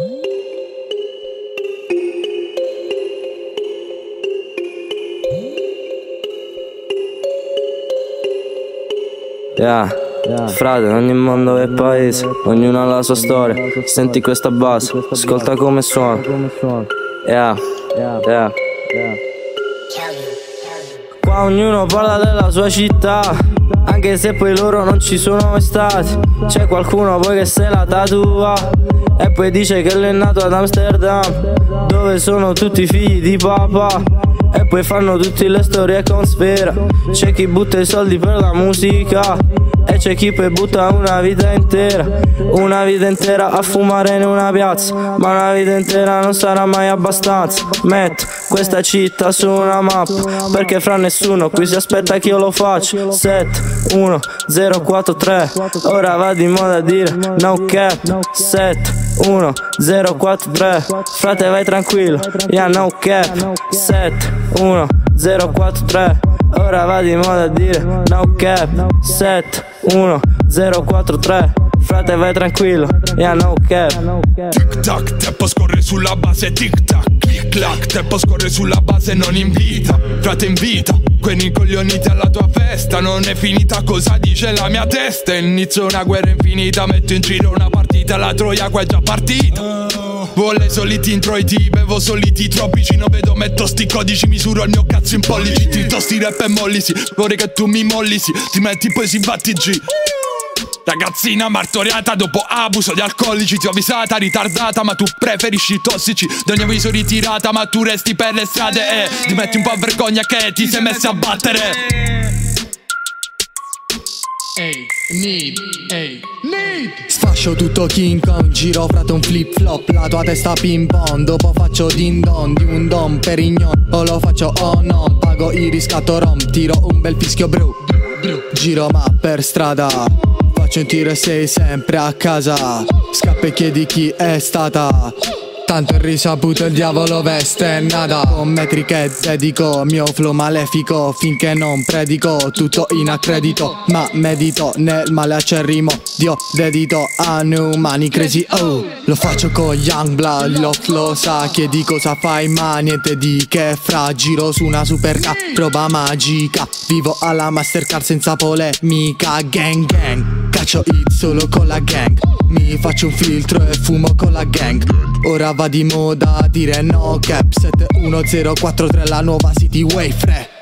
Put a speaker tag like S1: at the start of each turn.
S1: Frate, ogni mondo è paese, ognuno ha la sua storia. Senti questa base, ascolta come suona. Qua ognuno parla della sua città, anche se poi loro non ci sono mai stati. C'è qualcuno poi che se la tatua e poi dice che lui è nato ad Amsterdam, dove sono tutti i figli di papà. E poi fanno tutte le storie con sfera. C'è chi butta i soldi per la musica e c'è chi poi butta una vita intera a fumare in una piazza. Ma una vita intera non sarà mai abbastanza. Metto questa città su una mappa, perché fra nessuno qui si aspetta che io lo faccia. 7, 1, 0, 4, 3. Ora va di moda a dire no cap. 7, 1, 0, 4, 3. Frate vai tranquillo, no cap. 7, 1, 0, 4, 3. Ora va di moda a dire no cap. 7, 1, 0, 4, 3. Frate vai tranquillo, no cap.
S2: Tic tac, tempo scorre sulla base, tic tac, clic clac, tempo scorre sulla base, non invita. Frate invita, quei incoglioniti alla tua festa. Non è finita, cosa dice la mia testa? Inizio una guerra infinita, metto in giro una partita, la troia qua è già partita. Vuole soliti introiti, bevo soliti tropici. Non vedo, metto sti codici, misuro il mio cazzo in pollici. Ti tosti rap e mollisi, vorrei che tu mi mollisi. Ti metti poi si batti G. Ragazzina martoriata dopo abuso di alcolici. Ti ho avvisata, ritardata, ma tu preferisci i tossici. Da ogni avviso ritirata, ma tu resti per le strade e ti metti un po' a vergogna che ti sei messa a battere.
S3: Need. Sfascio tutto King Kong, giro frate un flip flop, la tua testa ping pong. Dopo faccio din don di un Dom Perignon, o lo faccio o no, pago il riscatto rom, tiro un bel fischio bru. Giro ma per strada, faccio un tiro e sei sempre a casa. Scappa e chiedi chi è stata. Tanto è risaputo, il diavolo veste nada. Con metri che dedico, mio flow malefico. Finché non predico, tutto in accredito. Ma medito nel male acerrimo. Dio dedito a new money crazy, oh. Lo faccio con Youngblood, lo sa. Chiedi cosa fai ma niente di che fra. Giro su una super K, roba magica. Vivo alla Mastercard senza polemica. Gang gang, caccio hit solo con la gang. Mi faccio un filtro e fumo con la gang. Ora va di moda a dire no cap. 71043 la nuova City Way, fre.